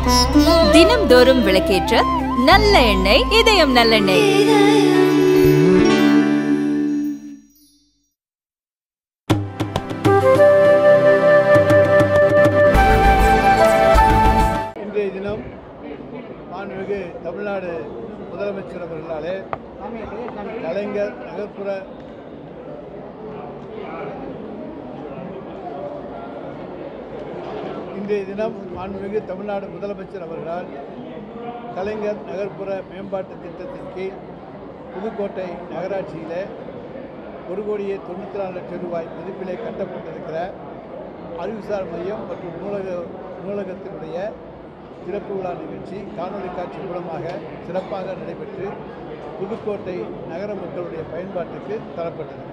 தினம்தோறும் விளக்கேற்ற நல்ல எண்ணெய் இதயம் நல்லெண்ணெய். இன்றைய தினம் மாண்புமிகு தமிழ்நாடு முதலமைச்சர் அவர்களாலே கலைஞர் நகர்ப்புற இன்றைய தினம் மாண்புமிகு தமிழ்நாடு முதலமைச்சர் அவர்களால் கலைஞர் நகர்ப்புற மேம்பாட்டு திட்டத்தின் கீழ் புதுக்கோட்டை நகராட்சியில் 1,94,00,000 ரூபாய் மதிப்பிலே கட்டப்பட்டிருக்கிற அறிவுசார் மையம் மற்றும் நூலகத்தினுடைய சிறப்பு விழா நிகழ்ச்சி காணொலி காட்சி மூலமாக சிறப்பாக நடைபெற்று புதுக்கோட்டை நகர மக்களுடைய பயன்பாட்டுக்கு தரப்பட்டிருக்கிறது.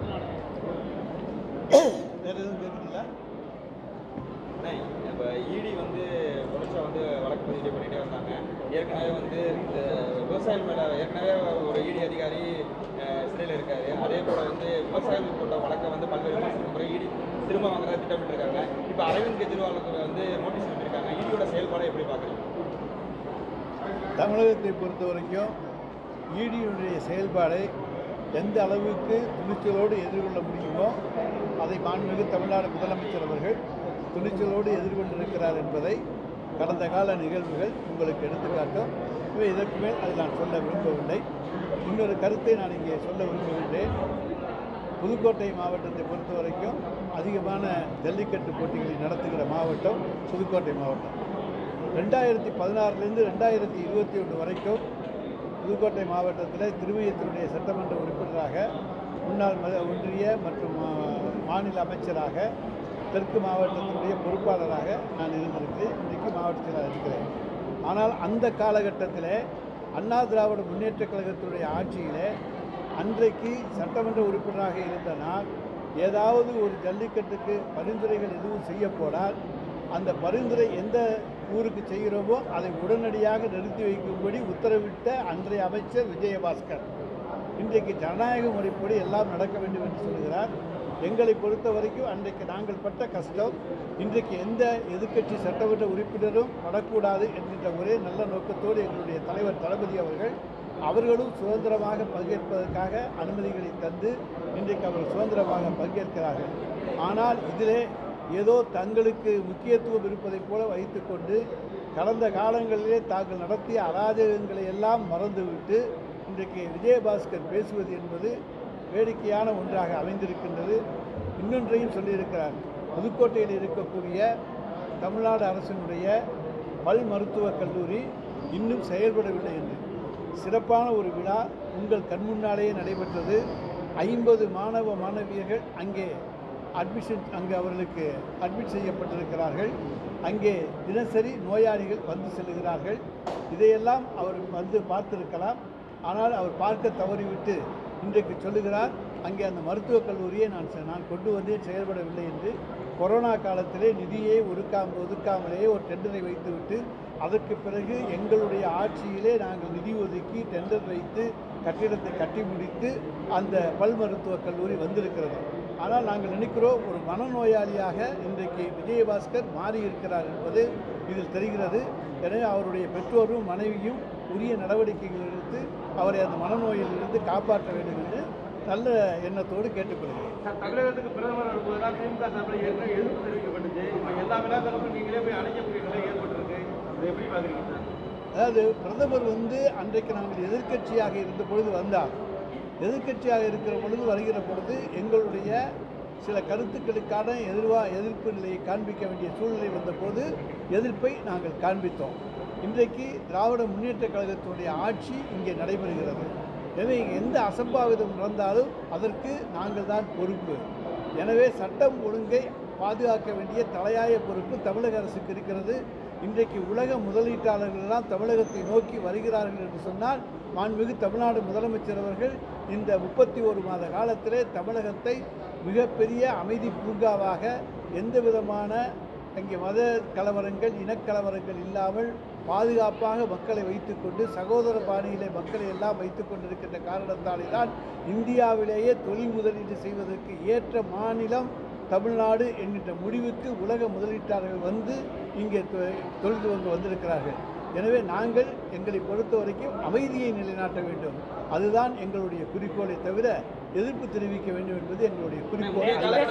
வேறு எதுவும் கேட்குறீங்களா? இப்போ இடி தொடர்ச்சியாக வழக்கு பதிவு பண்ணிகிட்டே வந்தாங்க. ஏற்கனவே இந்த விவசாயிகள் மேலே ஏற்கனவே ஒரு இடி அதிகாரி சிறையில் இருக்காரு. அதே போல் விவசாயிகள் போட்ட வழக்கை பல்வேறு விமர்சனம் முறை இடி திரும்ப வாங்குறத திட்டமிட்டிருக்காங்க. இப்போ அரவிந்த் கெஜ்ரிவாலுக்கு நோட்டீஸ் அனுப்பியிருக்காங்க. இடியோட செயல்பாடை எப்படி பார்க்குறீங்க? தமிழகத்தை பொறுத்த வரைக்கும் இடியுடைய செயல்பாடை எந்த அளவுக்கு துணிச்சலோடு எதிர்கொள்ள முடியுமோ அதை மாண்புமிகு தமிழ்நாடு முதலமைச்சர் அவர்கள் துணிச்சலோடு எதிர்கொண்டிருக்கிறார் என்பதை கடந்த கால நிகழ்வுகள் உங்களுக்கு எடுத்துக்காட்டும். இவை இதற்கு மேல் அதை நான் சொல்ல விரும்பவில்லை. இன்னொரு கருத்தை நான் இங்கே சொல்ல விரும்புகின்றேன். புதுக்கோட்டை மாவட்டத்தை பொறுத்த வரைக்கும் அதிகமான ஜல்லிக்கட்டு போட்டிகளை நடத்துகிற மாவட்டம் புதுக்கோட்டை மாவட்டம். 2016 2021 வரைக்கும் புதுக்கோட்டை மாவட்டத்தில் திருமயத்தினுடைய சட்டமன்ற உறுப்பினராக முன்னாள் ஒன்றிய மற்றும் மாநில அமைச்சராக தெற்கு மாவட்டத்தினுடைய பொறுப்பாளராக நான் இருந்திருக்கிறேன். இன்றைக்கு மாவட்டத்தில் இருக்கிறேன். ஆனால் அந்த காலகட்டத்தில் அண்ணா திராவிட முன்னேற்ற கழகத்தினுடைய ஆட்சியில் அன்றைக்கு சட்டமன்ற உறுப்பினராக இருந்த நான் ஏதாவது ஒரு ஜல்லிக்கட்டுக்கு பரிந்துரைகள் எதுவும் செய்யப்போனால் அந்த பரிந்துரை எந்த ஊருக்கு செய்கிறோமோ அதை உடனடியாக நிறுத்தி வைக்கும்படி உத்தரவிட்ட அன்றைய அமைச்சர் விஜயபாஸ்கர் இன்றைக்கு ஜனநாயக முறைப்படி எல்லாம் நடக்க வேண்டும் என்று சொல்கிறார். எங்களை பொறுத்த வரைக்கும் அன்றைக்கு நாங்கள் பட்ட கஷ்டம் இன்றைக்கு எந்த எதிர்க்கட்சி சட்டமன்ற உறுப்பினரும் படக்கூடாது என்கின்ற ஒரே நல்ல நோக்கத்தோடு எங்களுடைய தலைவர் தளபதி அவர்களும் சுதந்திரமாக பங்கேற்பதற்காக அனுமதிகளை தந்து இன்றைக்கு அவர்கள் சுதந்திரமாக பங்கேற்கிறார்கள். ஆனால் இதிலே ஏதோ தங்களுக்கு முக்கியத்துவம் இருப்பதைப் போல வைத்துக்கொண்டு கடந்த காலங்களிலே தாங்கள் நடத்திய அராஜகங்களை எல்லாம் மறந்துவிட்டு இன்றைக்கு விஜயபாஸ்கர் பேசுவது என்பது வேடிக்கையான ஒன்றாக அமைந்திருக்கின்றது. இன்னொன்றையும் சொல்லியிருக்கிறார். புதுக்கோட்டையில் இருக்கக்கூடிய தமிழ்நாடு அரசினுடைய பல் மருத்துவக் கல்லூரி இன்னும் செயல்படவில்லை என்று. சிறப்பான ஒரு விழா உங்கள் கண்முன்னாலேயே நடைபெற்றது. 50 மாணவ மாணவியர்கள் அங்கே அவர்களுக்கு அட்மிட் செய்யப்பட்டிருக்கிறார்கள். அங்கே தினசரி நோயாளிகள் செல்லுகிறார்கள். இதையெல்லாம் அவர் பார்த்திருக்கலாம். ஆனால் அவர் பார்க்க தவறிவிட்டு இன்றைக்கு சொல்லுகிறார் அங்கே அந்த மருத்துவக் கல்லூரியை நான் கொண்டு வந்தே செயல்படவில்லை என்று. கொரோனா காலத்திலே நிதியை ஒதுக்காமலேயே ஒரு டெண்டரை வைத்துவிட்டு அதற்கு பிறகு எங்களுடைய ஆட்சியிலே நாங்கள் நிதி ஒதுக்கி டெண்டர் வைத்து கட்டிடத்தை கட்டி முடித்து அந்த பல் மருத்துவக் கல்லூரி வந்திருக்கிறது. ஆனால் நாங்கள் நினைக்கிறோம் ஒரு மனநோயாளியாக இன்றைக்கு விஜயபாஸ்கர் மாறியிருக்கிறார் என்பது இதில் தெரிகிறது. எனவே அவருடைய பெற்றோரும் மனைவியும் உரிய நடவடிக்கைகள் எடுத்து அவரை அந்த மனநோயிலிருந்து காப்பாற்ற வேண்டும் என்று நல்ல எண்ணத்தோடு கேட்டுக்கொள்கிறேன். தமிழகத்துக்கு பிரதமர் வரும்போதுதான் திமுக சார்பில் எதிர்ப்பு தெரிவிக்கப்பட்டது. எல்லா விழாக்களுக்கும் நீங்களே போய் அழைக்கக்கூடிய நிலை ஏற்பட்டிருக்கு. அதை எப்படி பார்க்குறீங்க? அதாவது பிரதமர் அன்றைக்கு நாங்கள் எதிர்க்கட்சியாக இருந்த பொழுது வந்தார். எதிர்க்கட்சியாக இருக்கிற பொழுது வருகிற பொழுது எங்களுடைய சில கருத்துக்களுக்கான எதிர்ப்பு நிலையை காண்பிக்க வேண்டிய சூழ்நிலை வந்தபோது எதிர்ப்பை நாங்கள் காண்பித்தோம். இன்றைக்கு திராவிட முன்னேற்ற கழகத்தினுடைய ஆட்சி இங்கே நடைபெறுகிறது. எனவே எந்த அசம்பாவிதம் நடந்தாலும் அதற்கு நாங்கள் தான் பொறுப்பு. எனவே சட்டம் ஒழுங்கை பாதுகாக்க வேண்டிய தலையாய பொறுப்பு தமிழக அரசுக்கு இருக்கிறது. இன்றைக்கு உலக முதலீட்டாளர்களெல்லாம் தமிழகத்தை நோக்கி வருகிறார்கள் என்று சொன்னால் மாண்புமிகு தமிழ்நாடு முதலமைச்சர் அவர்கள் இந்த 31 மாத காலத்திலே தமிழகத்தை மிகப்பெரிய அமைதி பூங்காவாக எந்த விதமான அங்கே மத கலவரங்கள் இனக்கலவரங்கள் இல்லாமல் பாதுகாப்பாக மக்களை வைத்துக்கொண்டு சகோதர பாணியிலே மக்களை எல்லாம் வைத்துக் கொண்டிருக்கின்ற காரணத்தாலே தான் இந்தியாவிலேயே தொழில் முதலீடு செய்வதற்கு ஏற்ற மாநிலம் தமிழ்நாடு என்கின்ற முடிவுக்கு உலக முதலீட்டாளர்கள் வந்து இங்கே தொழில் துவங்க வந்திருக்கிறார்கள். எனவே நாங்கள் எங்களை பொறுத்த வரைக்கும் அமைதியை நிலைநாட்ட வேண்டும். அதுதான் எங்களுடைய குறிக்கோளை தவிர எதிர்ப்பு தெரிவிக்க வேண்டும் என்பது எங்களுடைய குறிக்கோள்.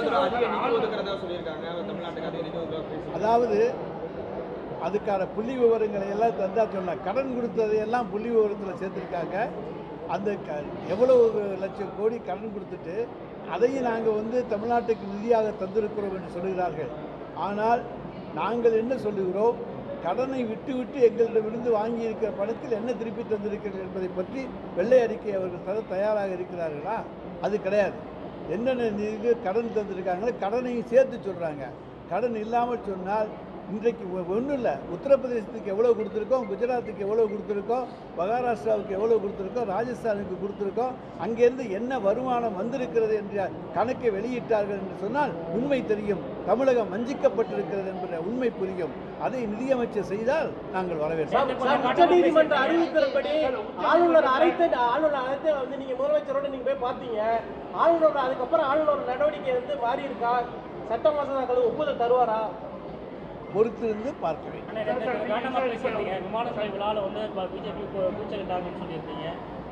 அதாவது அதுக்கான புள்ளி விவரங்களை எல்லாம் தந்தா சொன்னால் கடன் கொடுத்ததையெல்லாம் புள்ளி விவரத்தில் சேர்த்துருக்காங்க. அந்த எவ்வளவு லட்சம் கோடி கடன் கொடுத்துட்டு அதையும் நாங்கள் தமிழ்நாட்டுக்கு நிதியாக தந்திருக்கிறோம் என்று சொல்கிறார்கள். ஆனால் நாங்கள் என்ன சொல்லுகிறோம், கடனை விட்டு எங்களிடமிருந்து வாங்கியிருக்கிற பணத்தில் என்ன திருப்பி தந்திருக்கிறது என்பதை பற்றி வெள்ளை அறிக்கை அவர்கள் தர தயாராக இருக்கிறார்களா? அது கிடையாது. என்னென்ன நிதி கடன் தந்திருக்காங்களோ கடனையும் சேர்த்து சொல்கிறாங்க. கடன் இல்லாமல் சொன்னால் இன்றைக்கு ஒன்றும் இல்லை, உத்தரப்பிரதேசத்துக்கு எவ்வளோ கொடுத்துருக்கோம், குஜராத்துக்கு எவ்வளோ கொடுத்துருக்கோம், மகாராஷ்டிராவுக்கு எவ்வளோ கொடுத்துருக்கோம், ராஜஸ்தானுக்கு கொடுத்துருக்கோம், அங்கேருந்து என்ன வருமானம் வந்திருக்கிறது என்ற கணக்கை வெளியிட்டார்கள் என்று சொன்னால் உண்மை தெரியும். தமிழகம் வஞ்சிக்கப்பட்டிருக்கிறது என்ற உண்மை புரியும். அதை நிதியமைச்சர் செய்தால் நாங்கள் வரவேற்போம். உச்சநீதிமன்ற அறிவிப்பின்படி ஆளுநர் அழைத்து நீங்க முதலமைச்சரோட நீங்க போய் பார்த்தீங்க. ஆளுநர் அதுக்கப்புறம் ஆளுநர் நடவடிக்கை மாறி இருக்கா? சட்ட மசோதாக்கள் ஒப்புதல் தருவாரா? பொறுத்திருந்து பார்க்க வேண்டும். விமான சேவை விழாவில் பிஜேபி கூச்சலிட்டாங்கன்னு சொல்லியிருக்கீங்க.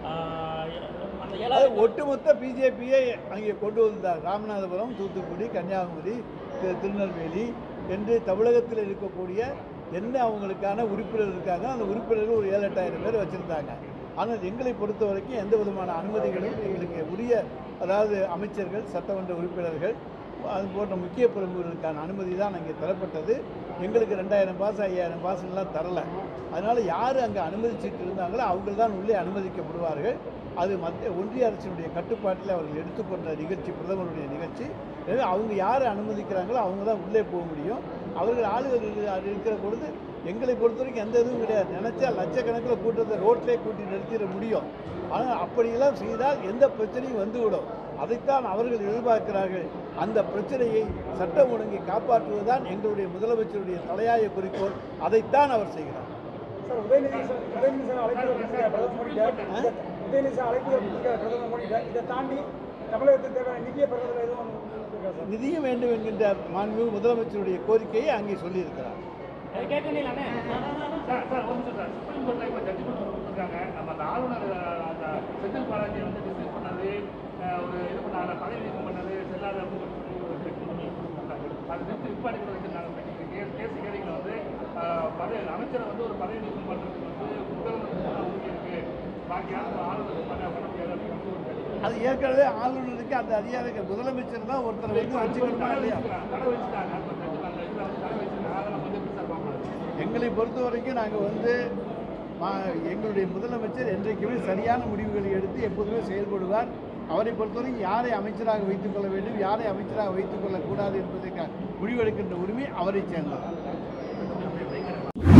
ஒட்டுமொத்த பிஜேபியை அங்கே கொண்டு வந்தார். ராமநாதபுரம், தூத்துக்குடி, கன்னியாகுமரி, திருநெல்வேலி என்று தமிழகத்தில் இருக்கக்கூடிய என்ன அவங்களுக்கான உறுப்பினர் இருக்காங்க. அந்த உறுப்பினர்கள் ஒரு 7-8 பேர் வச்சுருந்தாங்க. ஆனால் எங்களை பொறுத்த வரைக்கும் எந்த விதமான அனுமதிகளும் எங்களுக்கு உரிய, அதாவது அமைச்சர்கள், சட்டமன்ற உறுப்பினர்கள், அது போன்ற முக்கிய பிரமுகர்களுக்கான அனுமதி தான் அங்கே தரப்பட்டது. எங்களுக்கு 2000 பாஸ் 5000 பாஸ்லாம் தரலை. அதனால் யார் அங்கே அனுமதிச்சுட்டு இருந்தாங்களோ அவர்கள் தான் உள்ளே அனுமதிக்கப்படுவார்கள். அது ஒன்றிய அரசினுடைய கட்டுப்பாட்டில் அவர்கள் எடுத்துக்கொண்ட நிகழ்ச்சி, பிரதமருடைய நிகழ்ச்சி. எனவே அவங்க யார் அனுமதிக்கிறாங்களோ அவங்க தான் உள்ளே போக முடியும். அவர்கள் ஆளுகள் இருக்கிற பொழுது எங்களை பொறுத்த வரைக்கும் எந்த இதுவும் கிடையாது. நினச்சா லட்சக்கணக்கில் கூட்டத்தை ரோட்டிலே கூட்டி நிறுத்திட முடியும். ஆனால் அப்படியெல்லாம் செய்தால் எந்த பிரச்சனையும் வந்துவிடும். அதைத்தான் அவர்கள் எதிர்பார்க்கிறார்கள். அந்த பிரச்சனையை சட்டம் ஒழுங்கை காப்பாற்றுவதுதான் எங்களுடைய முதலமைச்சருடைய தலையாய குறிக்கோள். அதைத்தான் அவர் செய்கிறார். நிதியம் வேண்டும் என்கின்ற மாண்புமிகு முதலமைச்சருடைய கோரிக்கையை அங்கே சொல்லியிருக்கிறார். அமைச்சரை ஒரு பதவி நீக்கம் பண்றதுக்கு அது ஏற்கனவே ஆளுநருக்கு அந்த அதிகாரிகள் முதலமைச்சர் தான் ஒருத்தர் வச்சுக்கணுமா இல்லையா? எங்களை பொறுத்த வரைக்கும் நாங்கள் எங்களுடைய முதலமைச்சர் என்றைக்குமே சரியான முடிவுகளை எடுத்து எப்போதுமே செயல்படுவார். அவரை பொறுத்தவரைக்கும் யாரை அமைச்சராக வைத்துக் கொள்ள வேண்டும், யாரை அமைச்சராக வைத்துக் கொள்ளக்கூடாது என்பதற்கான முடிவெடுக்கின்ற உரிமை அவரை சேர்ந்தது.